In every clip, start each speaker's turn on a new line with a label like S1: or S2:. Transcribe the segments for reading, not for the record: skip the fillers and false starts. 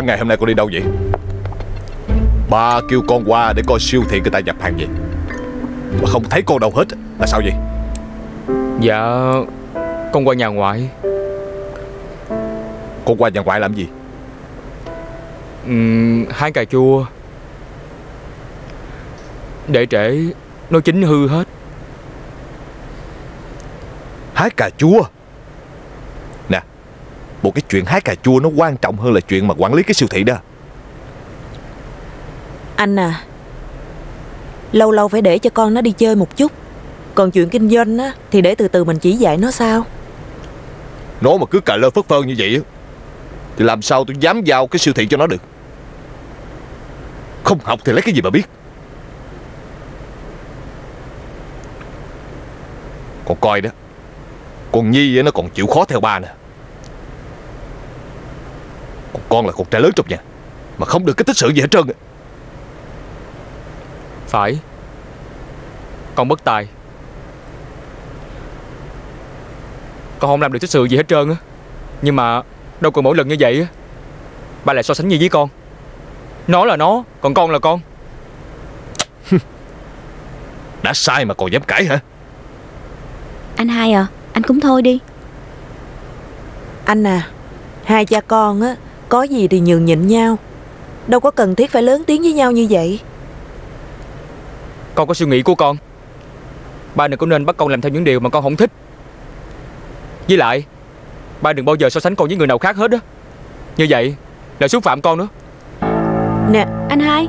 S1: Cả ngày hôm nay con đi đâu vậy? Ba kêu con qua để coi siêu thị người ta nhập hàng gì mà không thấy con đâu hết. Là sao vậy?
S2: Dạ, con qua nhà ngoại.
S1: Con qua nhà ngoại làm gì?
S2: Hái cà chua. Để trễ nó chín hư hết.
S1: Hái cà chua? Nè, một cái chuyện hái cà chua nó quan trọng hơn là chuyện mà quản lý cái siêu thị đó.
S3: Anh à, lâu lâu phải để cho con nó đi chơi một chút. Còn chuyện kinh doanh á thì để từ từ mình chỉ dạy nó sao.
S1: Nó mà cứ cà lơ phất phơ như vậy á thì làm sao tôi dám giao cái siêu thị cho nó được. Không học thì lấy cái gì mà biết. Con coi đó, con Nhi nó còn chịu khó theo ba nè. Còn con là con trai lớn trong nhà mà không được cái tích sự gì hết trơn.
S2: Phải, con bất tài. Con không làm được tích sự gì hết trơn á. Nhưng mà đâu còn mỗi lần như vậy á ba lại so sánh Nhi với con. Nó là nó, còn con là con.
S1: Đã sai mà còn dám cãi hả?
S4: Anh hai à, anh cũng thôi đi.
S3: Anh à, hai cha con á có gì thì nhường nhịn nhau, đâu có cần thiết phải lớn tiếng với nhau như vậy.
S2: Con có suy nghĩ của con. Ba đừng có nên bắt con làm theo những điều mà con không thích. Với lại ba đừng bao giờ so sánh con với người nào khác hết á. Như vậy là xúc phạm con nữa.
S3: Nè
S4: Anh hai,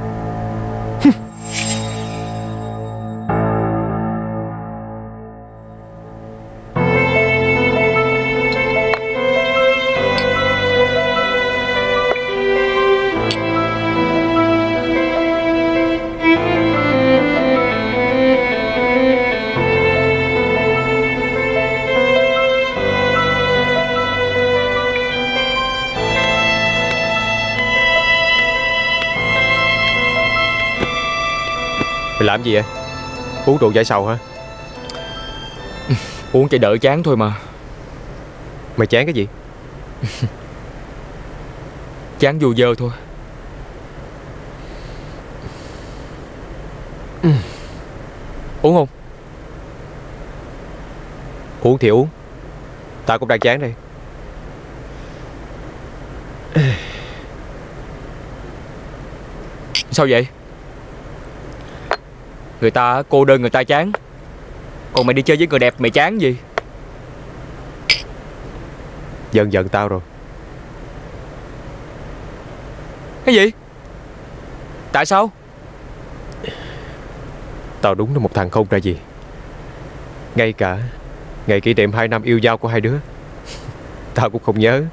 S2: Mày làm gì vậy? Uống rượu giải sầu hả? Uống cho đỡ chán thôi mà. Mày chán cái gì? Chán dù dơ thôi. Uống không? Uống thì uống. Tao cũng đang chán đây. Sao vậy? Người ta cô đơn người ta chán. Còn mày đi chơi với người đẹp mày chán gì? Giận giận tao rồi. Cái gì? Tại sao? Tao đúng là một thằng không ra gì. Ngay cả ngày kỷ niệm 2 năm yêu nhau của hai đứa tao cũng không nhớ.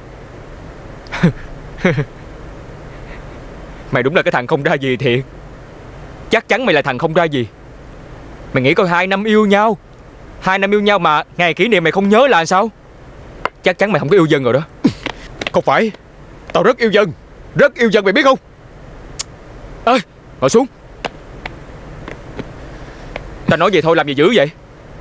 S2: Mày đúng là cái thằng không ra gì thiệt. Chắc chắn mày là thằng không ra gì. Mày nghĩ coi 2 năm yêu nhau, 2 năm yêu nhau mà ngày kỷ niệm mày không nhớ là sao? Chắc chắn mày không có yêu Dân rồi đó. Không phải, tao rất yêu Dân. Rất yêu Dân mày biết không? Ê, ngồi xuống. Tao nói vậy thôi làm gì dữ vậy?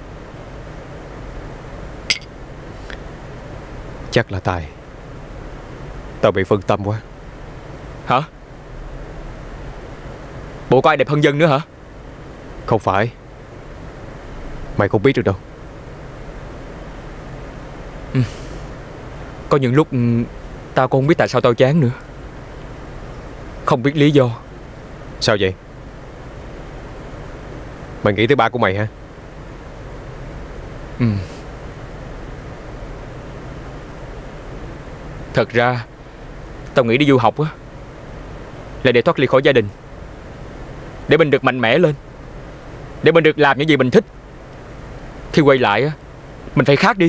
S2: Chắc là Tài. Tao bị phân tâm quá. Hả? Bộ có ai đẹp hơn Dân nữa hả? Không phải. Mày không biết được đâu. Có những lúc tao cũng không biết tại sao tao chán nữa. Không biết lý do. Sao vậy? Mày nghĩ tới ba của mày hả? Thật ra tao nghĩ đi du học á là để thoát ly khỏi gia đình, để mình được mạnh mẽ lên, để mình được làm những gì mình thích. Khi quay lại á, mình phải khác đi.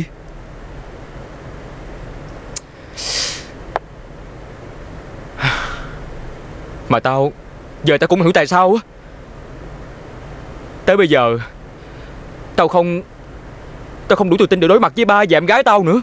S2: Mà giờ tao cũng hiểu tại sao á. Tới bây giờ tao không đủ tự tin để đối mặt với ba và em gái tao nữa.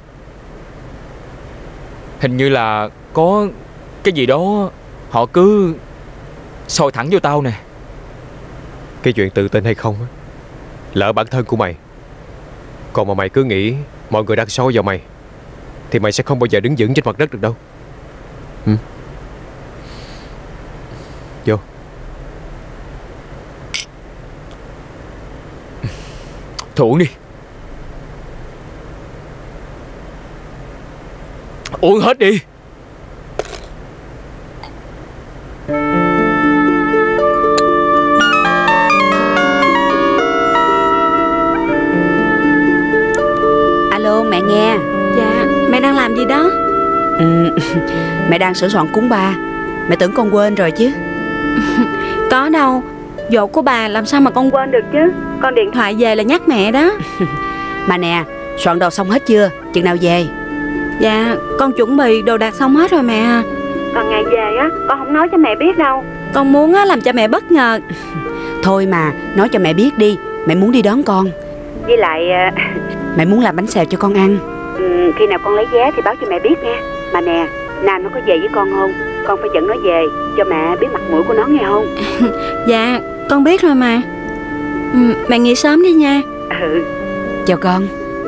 S2: Hình như là có cái gì đó họ cứ soi thẳng vô tao nè. Cái chuyện tự tin hay không á là ở bản thân của mày. Còn mà mày cứ nghĩ mọi người đang soi vào mày thì mày sẽ không bao giờ đứng vững trên mặt đất được đâu. Thôi uống đi. Uống hết đi.
S5: Alo mẹ nghe.
S4: Dạ, mẹ đang làm gì đó?
S5: Mẹ đang sửa soạn cúng ba. Mẹ tưởng con quên rồi chứ.
S4: Có đâu, dỗ của bà làm sao mà con quên được chứ. Con điện thoại về là nhắc mẹ đó.
S5: Mà nè, soạn đồ xong hết chưa? Chừng nào về?
S4: Dạ, con chuẩn bị đồ đạc xong hết rồi mẹ. Còn ngày về á, con không nói cho mẹ biết đâu. Con muốn á làm cho mẹ bất ngờ.
S5: Thôi mà, nói cho mẹ biết đi. Mẹ muốn đi đón con.
S6: Với lại
S5: Mẹ muốn làm bánh xèo cho con ăn.
S6: khi nào con lấy vé thì báo cho mẹ biết nha. Mà nè, Nam nó có về với con không? Con phải dẫn nó về cho mẹ biết mặt mũi của nó nghe không?
S4: Dạ, con biết rồi mà. Mẹ nghỉ sớm đi nha.
S6: Ừ.
S5: Chào con.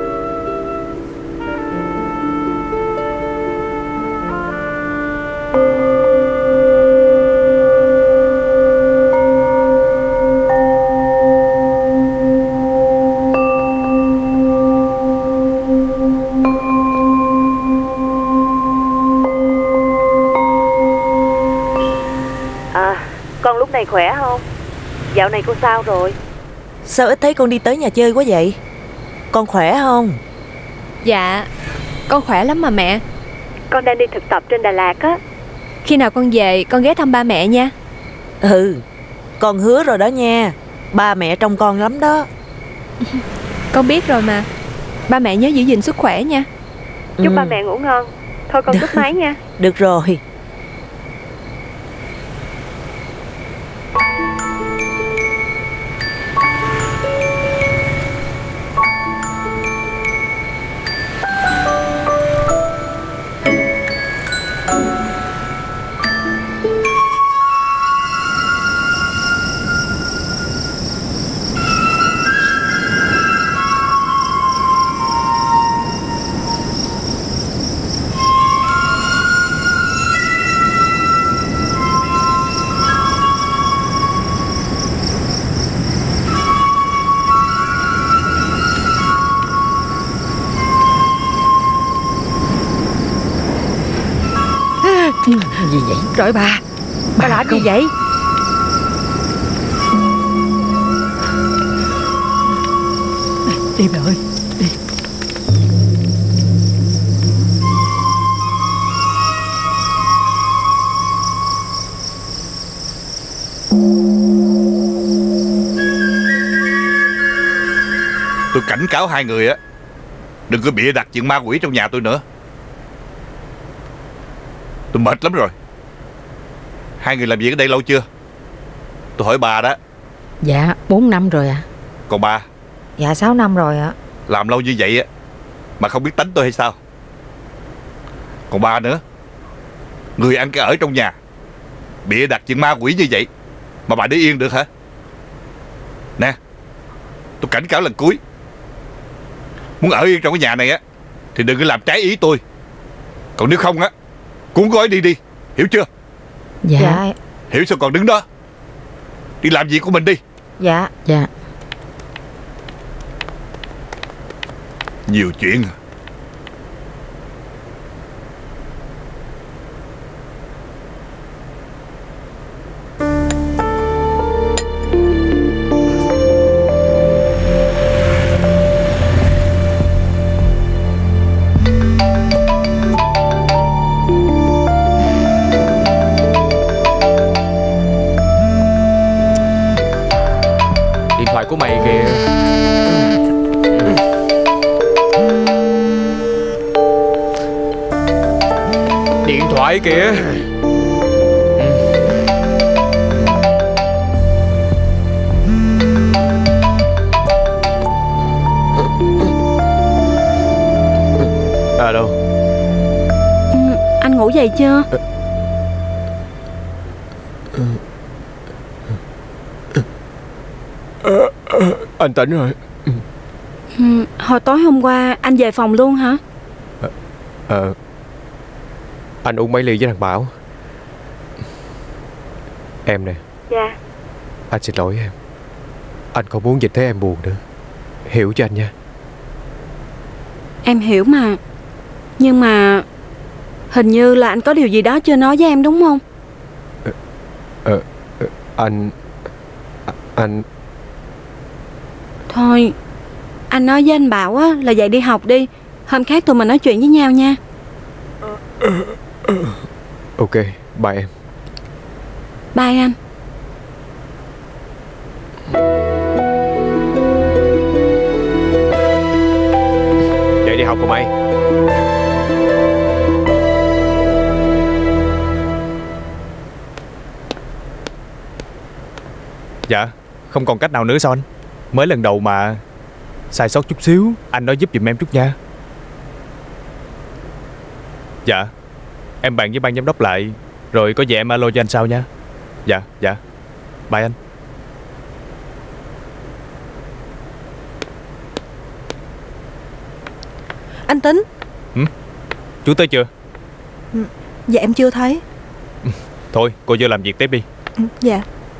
S6: Con lúc này khỏe không? Dạo này cô sao rồi?
S3: Sao ít thấy con đi tới nhà chơi quá vậy? Con khỏe không?
S7: Dạ, con khỏe lắm mà mẹ.
S6: Con đang đi thực tập trên Đà Lạt á.
S7: Khi nào con về con ghé thăm ba mẹ nha.
S3: Ừ, con hứa rồi đó nha. Ba mẹ trông con lắm đó.
S7: Con biết rồi mà. Ba mẹ nhớ giữ gìn sức khỏe nha.
S6: Chúc ba mẹ ngủ ngon. Thôi con cúp máy nha.
S3: Được rồi.
S5: Gì vậy? Rồi bà làm gì vậy? Đi bà ơi, đi.
S1: Tôi cảnh cáo hai người á, đừng có bịa đặt chuyện ma quỷ trong nhà tôi nữa. Tôi mệt lắm rồi. Hai người làm việc ở đây lâu chưa? Tôi hỏi bà đó.
S8: Dạ 4 năm rồi ạ.
S1: Còn bà?
S8: Dạ 6 năm rồi ạ.
S1: Làm lâu như vậy á mà không biết tánh tôi hay sao? Còn bà nữa, người ăn cái ở trong nhà, bịa đặt chuyện ma quỷ như vậy mà bà để yên được hả? Nè, tôi cảnh cáo lần cuối, muốn ở yên trong cái nhà này á thì đừng có làm trái ý tôi. Còn nếu không á, cuốn gói đi đi, hiểu chưa?
S8: Dạ.
S1: Hiểu sao còn đứng đó? Đi làm việc của mình đi.
S8: Dạ. Dạ.
S1: Nhiều chuyện.
S2: Điện thoại của mày kìa. Điện thoại kìa. Alo.
S4: Anh ngủ dậy chưa?
S2: Anh tỉnh rồi.
S4: Hồi tối hôm qua anh về phòng luôn hả?
S2: Anh uống mấy ly với thằng Bảo. Em nè.
S6: Dạ.
S2: Anh xin lỗi em. Anh không muốn nhìn thấy em buồn nữa.
S9: hiểu cho anh nha.
S10: Em hiểu mà. Nhưng mà hình như là anh có điều gì đó chưa nói với em đúng không?
S9: Anh
S10: Thôi anh nói với anh Bảo á là dậy đi học đi. Hôm khác tụi mình nói chuyện với nhau nha.
S9: Ok, bye em.
S10: Bye anh.
S9: Dậy đi học của mày.
S2: Dạ, không còn cách nào nữa sao anh? Mới lần đầu mà sai sót chút xíu, anh nói giúp giùm em chút nha. Dạ, em bàn với ban giám đốc lại, rồi có gì em alo cho anh sau nha. Dạ, dạ, bye anh.
S11: Anh Tính.
S2: Chú tới chưa?
S11: Dạ em chưa thấy.
S2: Thôi, cô vô làm việc tiếp đi.
S11: Dạ.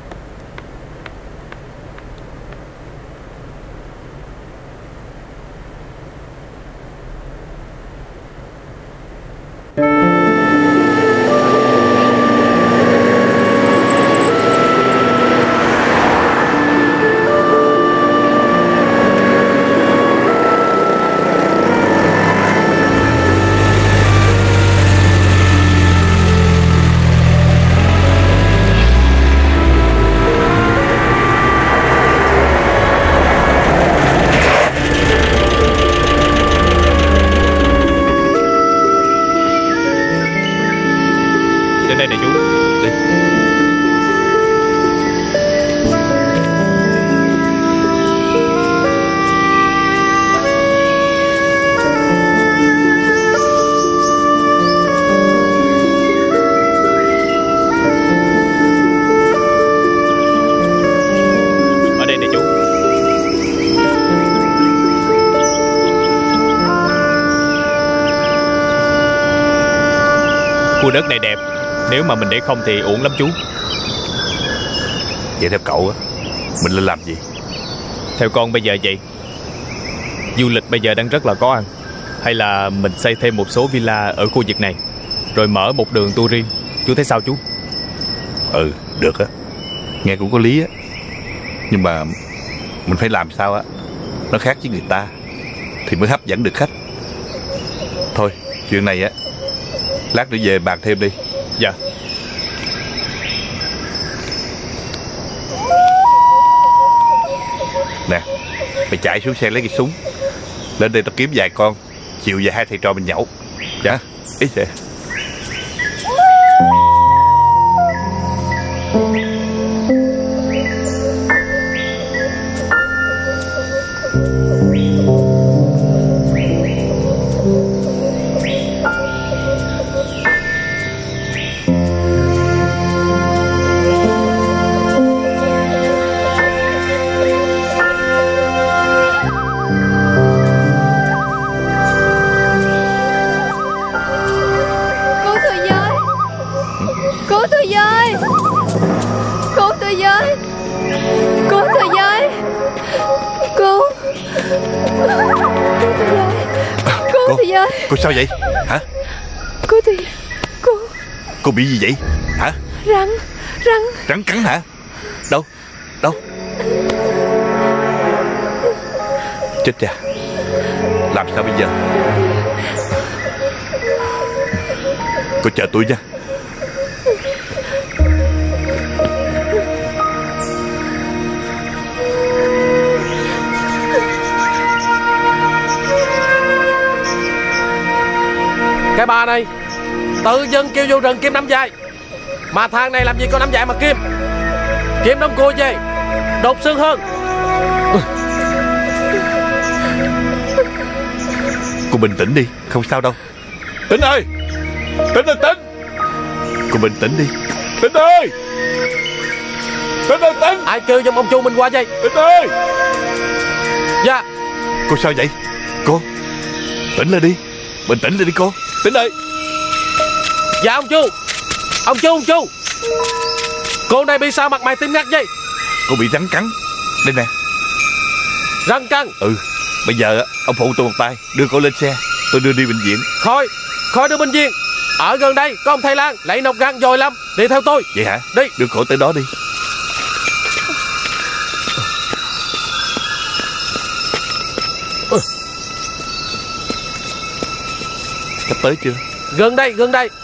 S2: Trên đây này chú. Đi. Ở đây này chú. Khu đất này đẹp, nếu mà mình để không thì uổng lắm chú.
S1: Vậy theo cậu á, mình lên làm gì?
S2: Theo con bây giờ vậy, du lịch bây giờ đang rất là có ăn. Hay là mình xây thêm một số villa ở khu vực này, rồi mở một đường tour riêng. Chú thấy sao chú?
S1: Ừ, được á. Nghe cũng có lý á. Nhưng mà mình phải làm sao á nó khác với người ta thì mới hấp dẫn được khách. Thôi, chuyện này á lát nữa về bàn thêm đi.
S2: Dạ.
S1: Nè, mày chạy xuống xe lấy cái súng, lên đây tao kiếm vài con, chiều về hai thầy trò mình nhậu. Dạ, ý xe. Cô sao vậy? Hả? Cô bị gì vậy? Hả? Rắn cắn hả? Đâu? Chết cha. Làm sao bây giờ? Cô chờ tôi nha.
S12: Cái bà này tự dưng kêu vô rừng kiếm nắm dài, mà thằng này làm gì có nắm dài mà kiếm. Kiếm đống cua về đột xương hơn.
S1: Cô bình tĩnh đi, không sao đâu. Tính ơi, Tính ơi, Tính. Cô bình tĩnh đi. Tính ơi, Tính ơi, Tính.
S12: Ai kêu giùm ông Chu mình qua vậy?
S1: Tính ơi.
S12: Dạ.
S1: Cô sao vậy? Cô tỉnh lên đi, bình tĩnh lên đi cô. Tính ơi.
S12: Dạ ông Chu. Ông Chu. Cô này bị sao mặt mày tím ngắt vậy?
S1: Cô bị rắn cắn. Đây nè.
S12: Răng căng.
S1: Bây giờ ông phụ tôi một tay, đưa cổ lên xe, tôi đưa đi bệnh viện.
S12: Khỏi đưa bệnh viện. Ở gần đây có ông thầy Lan lấy nọc răng dồi lắm. Đi theo tôi.
S1: Vậy hả?
S12: Đi.
S1: Đưa cổ tới đó đi. Sắp tới chưa?
S12: Gần đây.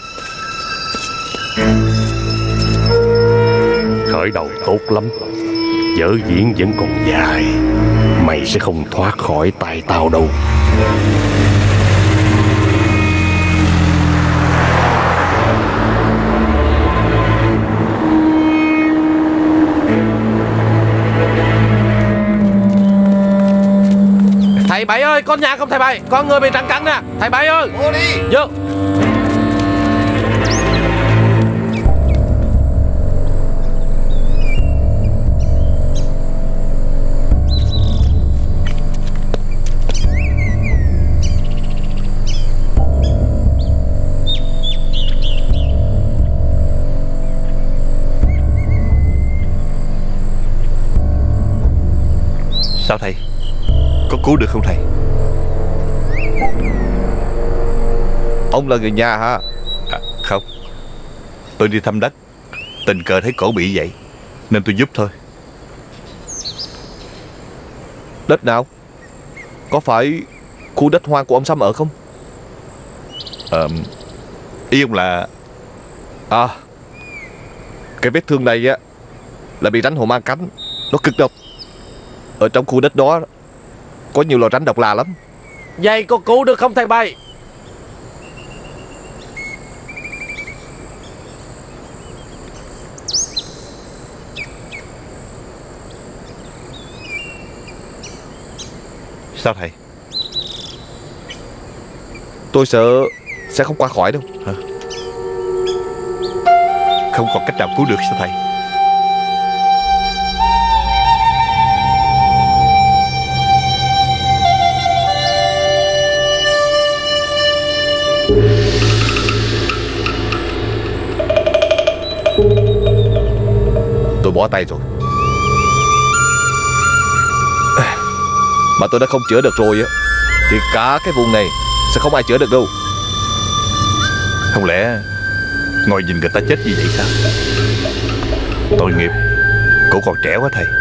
S13: Khởi đầu tốt lắm. Dở diễn vẫn còn dài. Mày sẽ không thoát khỏi tay tao đâu.
S12: Thầy Bảy ơi, con nhà không thầy Bảy? Con người bị răng cắn nè. Thầy Bảy ơi.
S1: Vô đi.
S12: Vô.
S1: Sao thầy? Có cứu được không thầy?
S9: Ông là người nhà hả?
S1: Không. Tôi đi thăm đất, tình cờ thấy cổ bị vậy nên tôi giúp thôi.
S9: Đất nào? Có phải khu đất hoang của ông Sâm ở không?
S1: Ý ông là...
S9: Cái vết thương này á là bị rắn hổ mang cắn. Nó cực độc. Ở trong khu đất đó có nhiều loài rắn độc lạ lắm.
S12: Vậy có cứu được không thầy Bảy?
S1: Sao thầy?
S9: Tôi sợ sẽ không qua khỏi đâu.
S1: Hả? Không còn cách nào cứu được sao thầy?
S9: Tôi bỏ tay rồi. Mà tôi đã không chữa được rồi á thì cả cái vụ này sẽ không ai chữa được đâu.
S1: Không lẽ ngồi nhìn người ta chết như vậy sao? Tội nghiệp. Cổ còn trẻ quá thầy.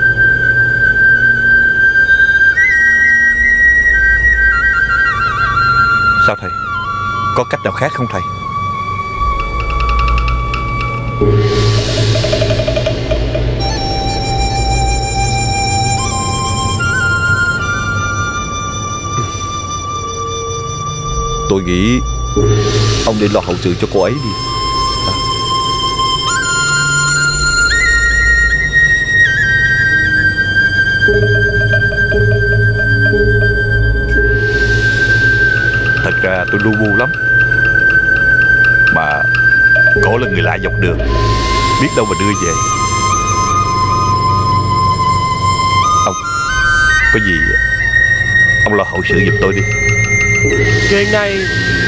S1: Sao thầy? Có cách nào khác không thầy?
S9: Tôi nghĩ ông nên lo hậu sự cho cô ấy đi.
S1: Thật ra tôi lu bu lắm. Mà cổ là người lạ dọc đường, biết đâu mà đưa về. Ông, có gì ông lo hậu sự giùm tôi đi.
S12: Chuyện này...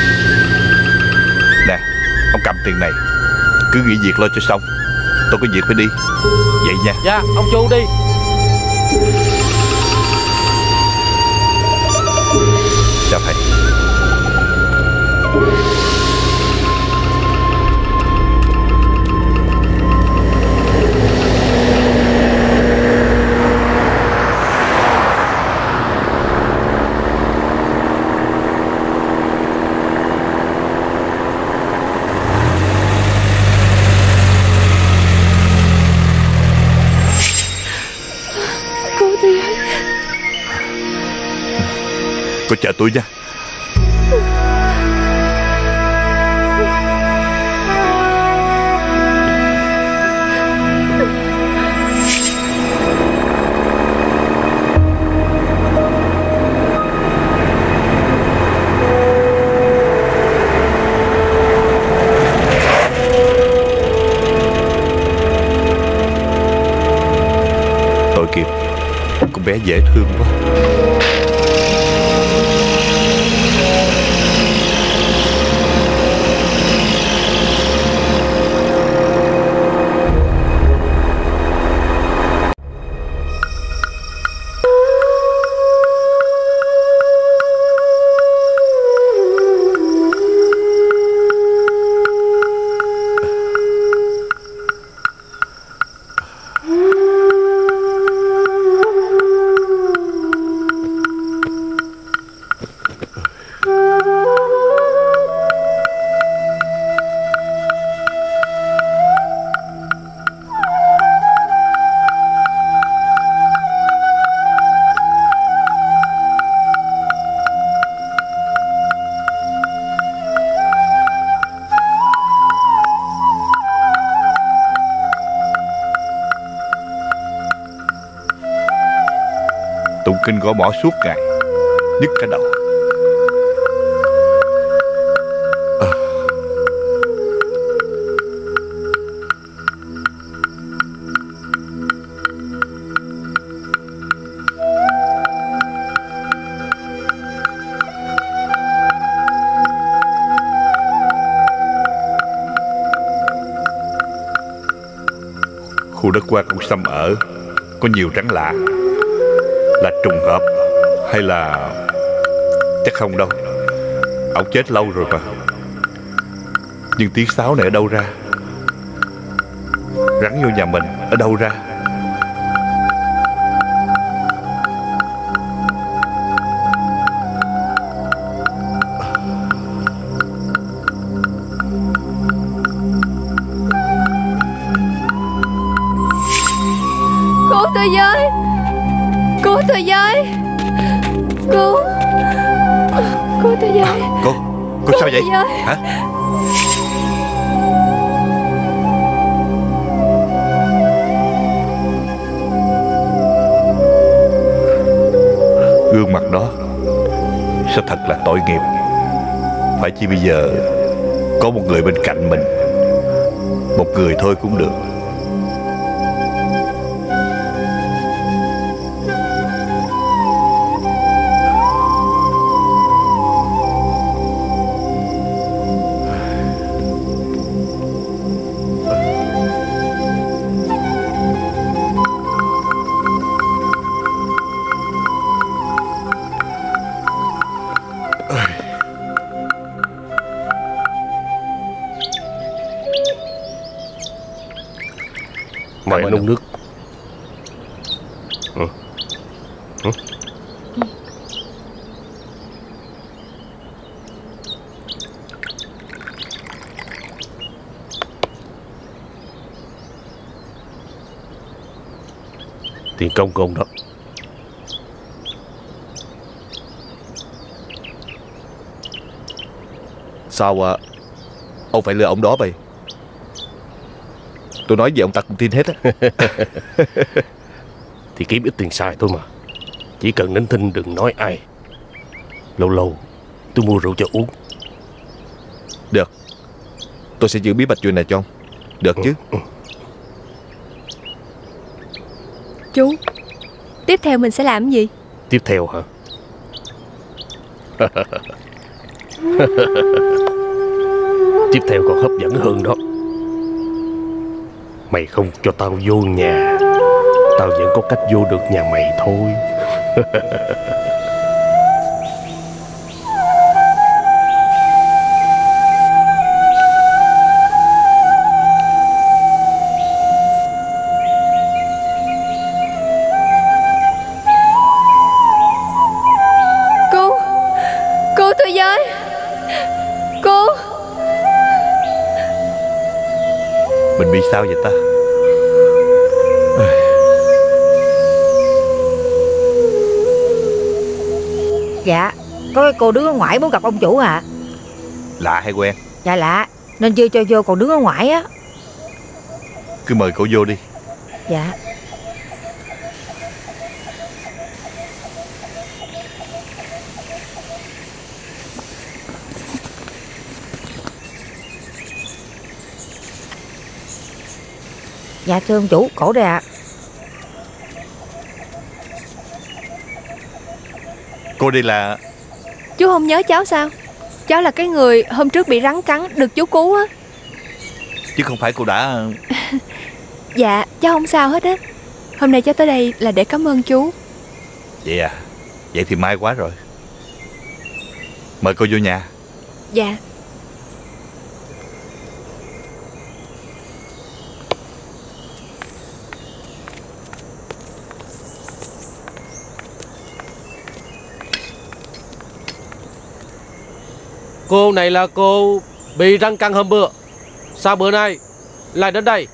S1: Nè, ông cầm tiền này, cứ nghỉ việc lo cho xong. Tôi có việc phải đi. Vậy nha.
S12: Dạ, ông Chu đi.
S1: Chào thầy. Cô chờ tôi nha. Tội nghiệp, con bé dễ thương quá. tụng kinh gõ mõ suốt ngày, nhức cả đầu. Khu đất quan ông Sâm ở có nhiều rắn lạ. Là trùng hợp hay là... Chắc không đâu. Ông chết lâu rồi mà. Nhưng tiếng sáo này ở đâu ra? Rắn vô nhà mình ở đâu ra?
S7: Cứu tôi với! Cứu tôi với! Cứu tôi với!
S1: Cô sao vậy? Hả? Gương mặt đó sao thật là tội nghiệp. Phải chi bây giờ có một người bên cạnh mình, một người thôi cũng được.
S13: Mày nấu nước. Tiền công của ông đó.
S9: Sao ông phải lừa ông đó vậy? Tôi nói gì ông ta cũng tin hết á.
S13: Thì kiếm ít tiền xài thôi mà. Chỉ cần nín thinh đừng nói ai. Lâu lâu tôi mua rượu cho uống.
S9: Được. Tôi sẽ giữ bí mật chuyện này cho ông. Được chứ?
S7: Chú, tiếp theo mình sẽ làm gì?
S13: Tiếp theo hả? Tiếp theo còn hấp dẫn hơn đó. Mày không cho tao vô nhà, tao vẫn có cách vô được nhà mày thôi.
S7: Cứu tôi với! Cứu!
S1: Mình bị sao vậy ta?
S8: Dạ, có cái cô đứng ở ngoài muốn gặp ông chủ à.
S1: Lạ hay quen?
S8: Dạ lạ, nên chưa cho vô, còn đứng ở ngoài á.
S1: Cứ mời cổ vô đi.
S8: Dạ. Dạ thưa ông chủ, cổ đây ạ.
S1: Cô đây là...
S7: Chú không nhớ cháu sao? Cháu là cái người hôm trước bị rắn cắn được chú cứu á.
S1: Chứ không phải cô đã...
S7: Dạ, cháu không sao hết á. Hôm nay cháu tới đây là để cảm ơn chú.
S1: Vậy à? Vậy thì may quá rồi. Mời cô vô nhà.
S7: Dạ.
S12: Cô này là cô bị răng căng hôm bữa. Sao bữa nay lại đến đây?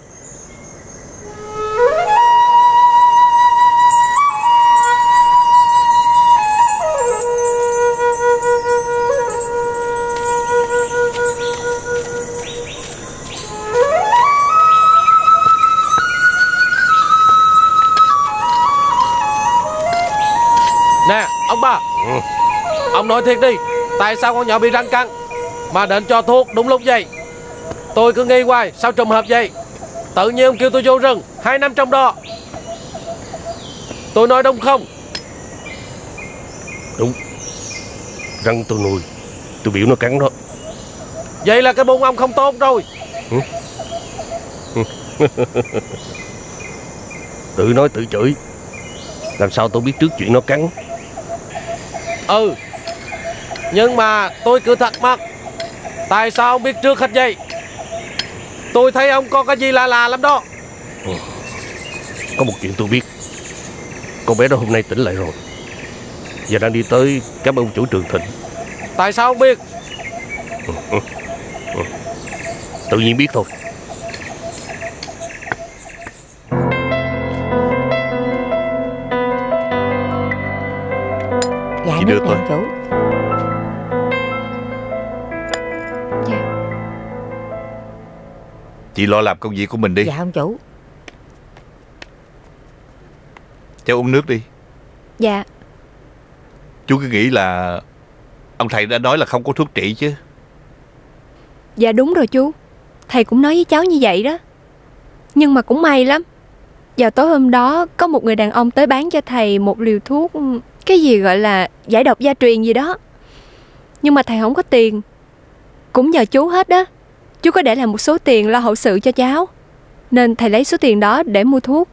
S12: Nè ông ba, ông nói thiệt đi, tại sao con nhỏ bị rắn cắn mà định cho thuốc đúng lúc vậy? Tôi cứ nghi hoài sao trùng hợp vậy. Tự nhiên ông kêu tôi vô rừng 2 năm trong đó. Tôi nói đúng không?
S13: Đúng. Rắn tôi nuôi, tôi biểu nó cắn đó.
S12: Vậy là cái bụng ông không tốt rồi.
S13: Tự nói tự chửi. Làm sao tôi biết trước chuyện nó cắn?
S12: Nhưng mà tôi cứ thắc mắc, tại sao ông biết trước hết vậy? Tôi thấy ông có cái gì lạ lạ lắm đó.
S13: Có một chuyện tôi biết. Con bé đó hôm nay tỉnh lại rồi và đang đi tới cảm ơn chủ Trường Thịnh.
S12: Tại sao ông biết?
S13: Tự nhiên biết thôi.
S8: Dạ
S1: Chị
S8: nước
S1: đưa
S8: nè
S1: tôi.
S8: ông chủ.
S1: Chị lo làm công việc của mình đi.
S8: Dạ ông chủ.
S1: Cháu uống nước đi.
S7: Dạ.
S1: Chú cứ nghĩ là ông thầy đã nói là không có thuốc trị chứ.
S7: Dạ đúng rồi chú. Thầy cũng nói với cháu như vậy đó. Nhưng mà cũng may lắm, vào tối hôm đó có một người đàn ông tới bán cho thầy một liều thuốc, cái gì gọi là giải độc gia truyền gì đó. Nhưng mà thầy không có tiền, cũng nhờ chú hết đó. Chú có để lại một số tiền lo hậu sự cho cháu, nên thầy lấy số tiền đó để mua thuốc.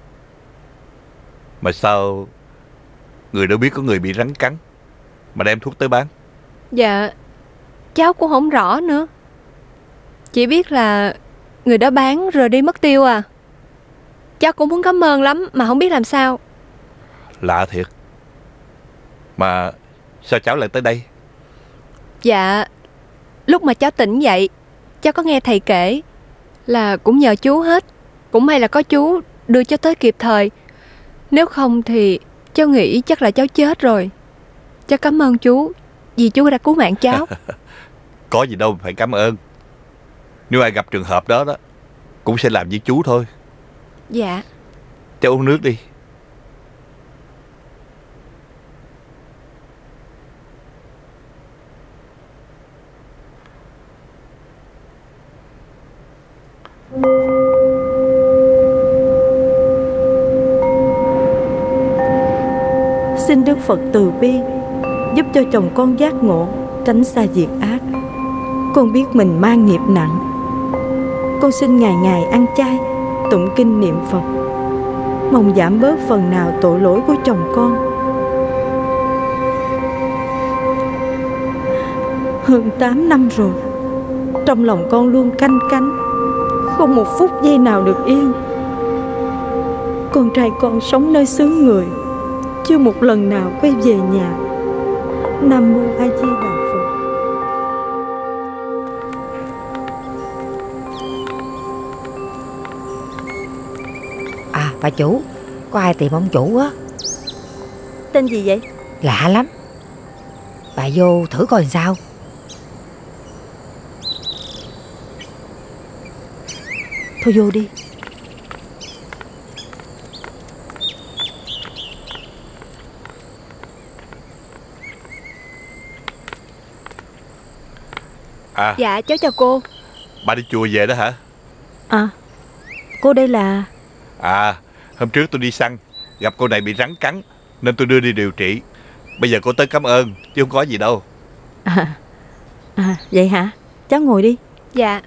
S1: Mà sao người đâu biết có người bị rắn cắn mà đem thuốc tới bán?
S7: Dạ cháu cũng không rõ nữa. Chỉ biết là người đó bán rồi đi mất tiêu à. Cháu cũng muốn cảm ơn lắm mà không biết làm sao.
S1: Lạ thiệt. Mà sao cháu lại tới đây?
S7: Dạ lúc mà cháu tỉnh dậy, cháu có nghe thầy kể là cũng nhờ chú hết. Cũng may là có chú đưa cháu tới kịp thời. Nếu không thì cháu nghĩ chắc là cháu chết rồi. Cháu cảm ơn chú vì chú đã cứu mạng cháu.
S1: Có gì đâu phải cảm ơn. Nếu ai gặp trường hợp đó cũng sẽ làm như chú thôi.
S7: Dạ.
S1: Cháu uống nước đi.
S11: Xin Đức Phật từ bi giúp cho chồng con giác ngộ, tránh xa việc ác. Con biết mình mang nghiệp nặng. Con xin ngày ngày ăn chay, tụng kinh niệm Phật, mong giảm bớt phần nào tội lỗi của chồng con. Hơn 8 năm rồi, trong lòng con luôn canh cánh, không một phút giây nào được yên. Con trai con sống nơi xứ người, chưa một lần nào quay về nhà. Nam mô A Di Đà Phật.
S8: À bà chủ, có ai tìm ông chủ á?
S11: Tên gì vậy?
S8: Lạ lắm. Bà vô thử coi làm sao.
S11: Thôi vô đi.
S1: À,
S7: dạ cháu chào cô.
S1: bà đi chùa về đó hả?
S11: À, cô đây là...
S1: À, hôm trước tôi đi săn, gặp cô này bị rắn cắn nên tôi đưa đi điều trị. Bây giờ cô tới cảm ơn chứ không có gì đâu.
S11: Vậy hả? Cháu ngồi đi.
S7: Dạ.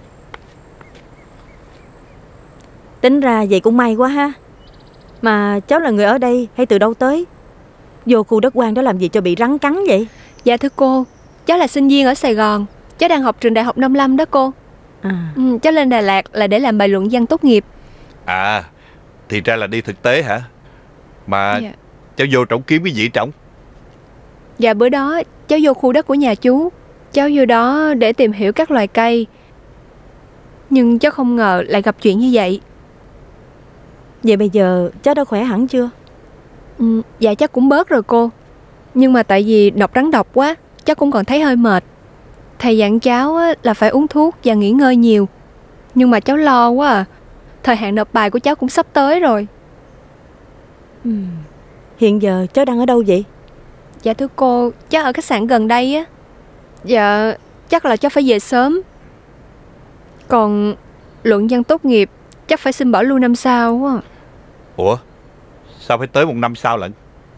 S11: Tính ra vậy cũng may quá ha. Mà cháu là người ở đây hay từ đâu tới? Vô khu đất hoang đó làm gì cho bị rắn cắn vậy?
S7: Dạ thưa cô, cháu là sinh viên ở Sài Gòn. Cháu đang học trường Đại học Nông Lâm đó cô. Cháu lên Đà Lạt là để làm bài luận văn tốt nghiệp.
S1: À, thì ra là đi thực tế hả? Mà
S7: dạ.
S1: cháu vô trỏng kiếm cái gì trỏng?
S7: Dạ bữa đó cháu vô khu đất của nhà chú. Cháu vô đó để tìm hiểu các loài cây. Nhưng cháu không ngờ lại gặp chuyện như vậy.
S11: Vậy bây giờ cháu đã khỏe hẳn chưa?
S7: Dạ cháu cũng bớt rồi cô. Nhưng mà tại vì nọc rắn độc quá, cháu cũng còn thấy hơi mệt. Thầy dặn cháu là phải uống thuốc và nghỉ ngơi nhiều. Nhưng mà cháu lo quá à. Thời hạn nộp bài của cháu cũng sắp tới rồi.
S11: Hiện giờ cháu đang ở đâu vậy?
S7: Dạ thưa cô, cháu ở khách sạn gần đây á. Dạ, chắc là cháu phải về sớm. Còn luận văn tốt nghiệp chắc phải xin bảo lưu năm sau quá.
S1: Ủa, sao phải tới 1 năm sau lận?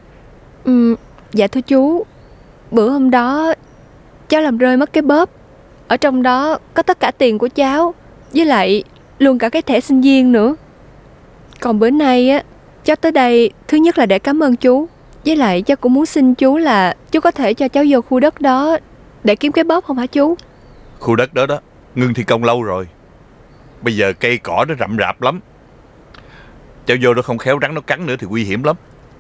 S7: Dạ thưa chú, bữa hôm đó cháu làm rơi mất cái bóp. Ở trong đó có tất cả tiền của cháu, với lại luôn cả cái thẻ sinh viên nữa. Còn bữa nay á, cháu tới đây thứ nhất là để cảm ơn chú, với lại cháu cũng muốn xin chú là chú có thể cho cháu vô khu đất đó để kiếm cái bóp không hả chú?
S1: Khu đất đó ngưng thi công lâu rồi. Bây giờ cây cỏ nó rậm rạp lắm. Cháu vô đó không khéo rắn nó cắn nữa thì nguy hiểm lắm.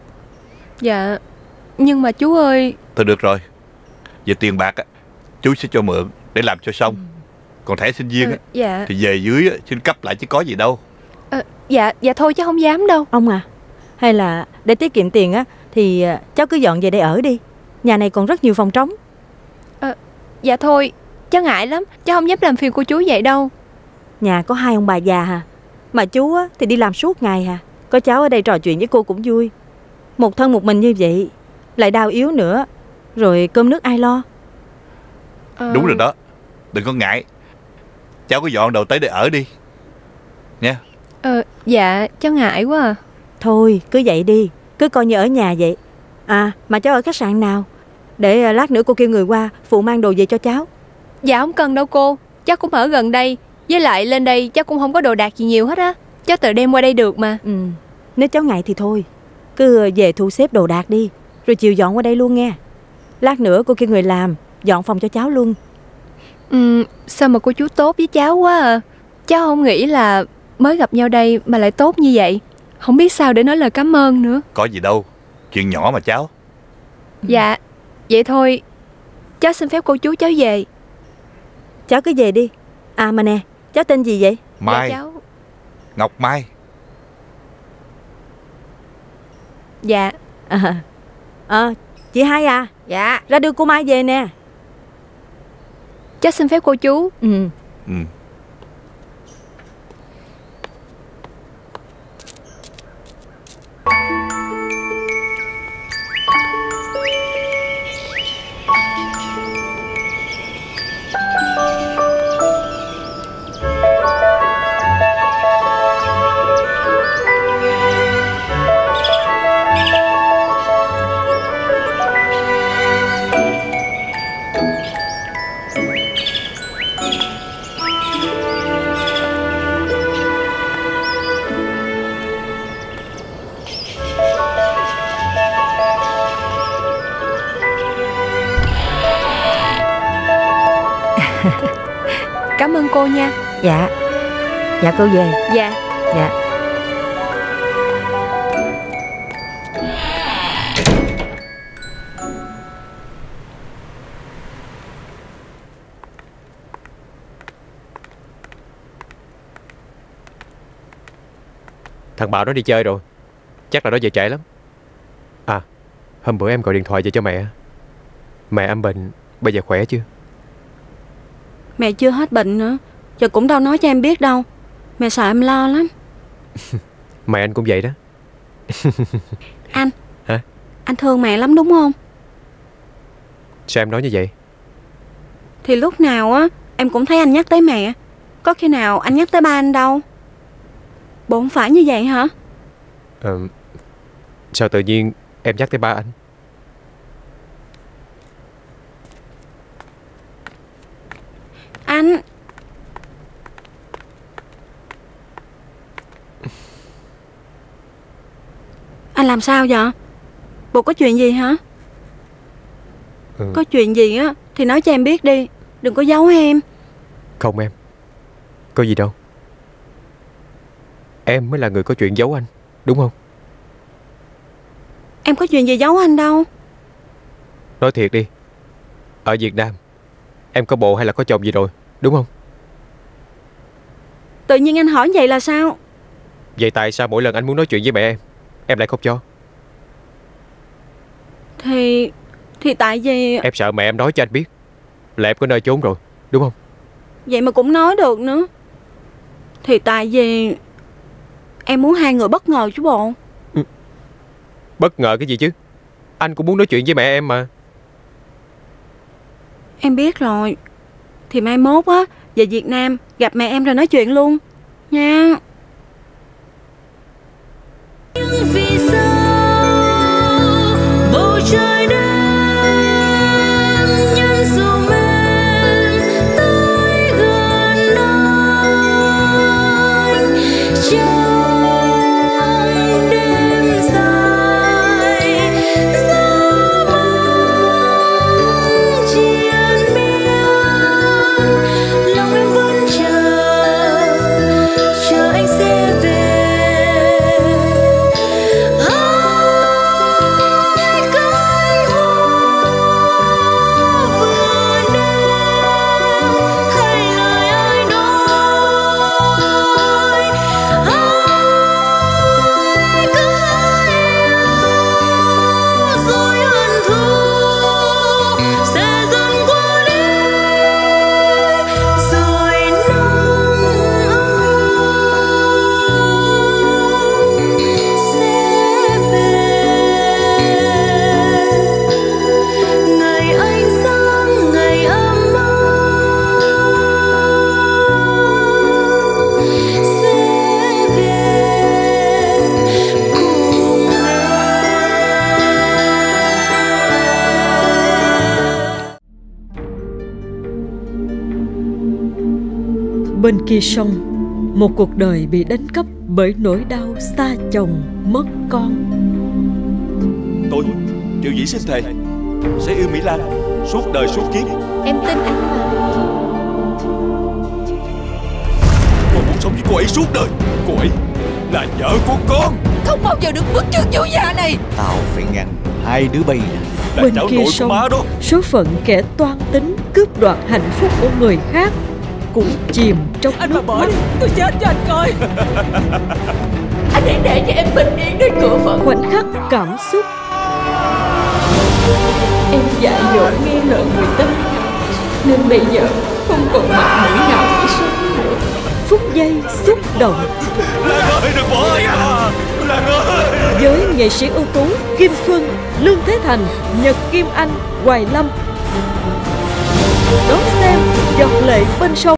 S7: Dạ, nhưng mà chú ơi.
S1: Thôi được rồi, về tiền bạc á, chú sẽ cho mượn để làm cho xong. Còn thẻ sinh viên á,
S7: dạ.
S1: thì về dưới á, xin cấp lại chứ có gì đâu.
S7: Dạ thôi cháu không dám đâu.
S11: Ông à, hay là để tiết kiệm tiền á thì cháu cứ dọn về đây ở đi. Nhà này còn rất nhiều phòng trống.
S7: Dạ thôi, cháu ngại lắm, cháu không dám làm phiền cô chú vậy đâu.
S11: Nhà có 2 ông bà già hà, mà chú á thì đi làm suốt ngày hà. Có cháu ở đây trò chuyện với cô cũng vui. Một thân một mình như vậy, lại đau yếu nữa, rồi cơm nước ai lo?
S1: Đúng rồi đó, đừng có ngại. Cháu có dọn đầu tới để ở đi nha.
S7: Dạ, cháu ngại quá à.
S11: Thôi, cứ vậy đi, cứ coi như ở nhà vậy. À, mà cháu ở khách sạn nào? Để lát nữa cô kêu người qua phụ mang đồ về cho cháu.
S7: Dạ không cần đâu cô, cháu cũng ở gần đây. Với lại lên đây cháu cũng không có đồ đạc gì nhiều hết á. Cháu tự đem qua đây được mà.
S11: Nếu cháu ngại thì thôi, cứ về thu xếp đồ đạc đi, rồi chiều dọn qua đây luôn nghe. Lát nữa cô kêu người làm dọn phòng cho cháu luôn.
S7: Sao mà cô chú tốt với cháu quá à. Cháu không nghĩ là mới gặp nhau đây mà lại tốt như vậy. Không biết sao để nói lời cảm ơn nữa.
S1: Có gì đâu, chuyện nhỏ mà cháu.
S7: Dạ, vậy thôi, cháu xin phép cô chú cháu về.
S11: Cháu cứ về đi. À mà nè, cháu tên gì vậy?
S1: Mai.
S7: Dạ, cháu...
S1: Ngọc Mai.
S7: Dạ.
S11: Chị Hai à?
S8: Dạ.
S11: Ra đưa cô Mai về nè.
S7: Cháu xin phép cô chú. Cảm ơn cô nha.
S8: Dạ. Dạ cô về.
S7: Dạ.
S8: Dạ.
S2: Thằng Bảo nó đi chơi rồi. Chắc là nó về trễ lắm. À, hôm bữa em gọi điện thoại về cho mẹ. Mẹ em bệnh, bây giờ khỏe chưa?
S10: Mẹ chưa hết bệnh nữa, giờ cũng đâu nói cho em biết đâu. Mẹ sợ em lo lắm.
S2: Mẹ anh cũng vậy đó.
S10: Anh.
S2: Hả?
S10: Anh thương mẹ lắm đúng không?
S2: Sao em nói như vậy?
S10: Thì lúc nào á em cũng thấy anh nhắc tới mẹ. Có khi nào anh nhắc tới ba anh đâu. Bộ không phải như vậy hả?
S2: Sao tự nhiên em nhắc tới ba anh?
S10: Anh. Anh làm sao vậy? Bộ có chuyện gì hả? Có chuyện gì á thì nói cho em biết đi, đừng có giấu em.
S2: Không em, có gì đâu. Em mới là người có chuyện giấu anh, đúng không?
S10: Em có chuyện gì giấu anh đâu.
S2: Nói thiệt đi, ở Việt Nam em có bồ hay là có chồng gì rồi, đúng không?
S10: Tự nhiên anh hỏi vậy là sao?
S2: Vậy tại sao mỗi lần anh muốn nói chuyện với mẹ em lại không cho?
S10: Thì tại vì...
S2: Em sợ mẹ em nói cho anh biết là em có nơi trốn rồi, đúng không?
S10: Vậy mà cũng nói được nữa. Thì tại vì em muốn hai người bất ngờ chứ bộ.
S2: Bất ngờ cái gì chứ? Anh cũng muốn nói chuyện với mẹ em mà.
S10: Em biết rồi. Thì mai mốt á về Việt Nam gặp mẹ em rồi nói chuyện luôn nha.
S14: Vì sao bầu trời đêm nhân dùm em tới gần anh trong đêm dài gió mong triền miên lòng em vẫn chờ anh sẽ về.
S11: Bên kia sông, một cuộc đời bị đánh cắp bởi nỗi đau xa chồng mất con.
S15: Tôi, Triệu Vĩ xin thề sẽ yêu Mỹ Lan suốt đời suốt kiếp.
S7: Em tin anh mà.
S15: Con muốn sống với cô ấy suốt đời. Cô ấy là vợ của con.
S16: Không bao giờ được bước chân vô nhà này.
S17: Tao phải ngăn hai đứa bay
S15: là
S11: bên
S15: cháu
S11: kia
S15: nội của
S11: sông,
S15: má đó.
S11: số phận kẻ toan tính cướp đoạt hạnh phúc của người khác cũng chìm trong
S16: anh
S11: nước
S16: mà bỏ
S11: mắt.
S16: đi, tôi chết cho anh coi. Anh hãy để cho em bình yên đến cửa phận.
S11: Khoảnh khắc cảm xúc.
S16: Em dại dột nghe lời người ta nên bây giờ không còn mặt mũi nào để sống nữa.
S11: Phút giây xúc động.
S15: Lan ơi, đừng bỏ em à. Lan ơi.
S11: Với nghệ sĩ ưu tú Kim Xuân, Lương Thế Thành, Nhật Kim Anh, Hoài Lâm. Đón xem Giọt lệ bên sông.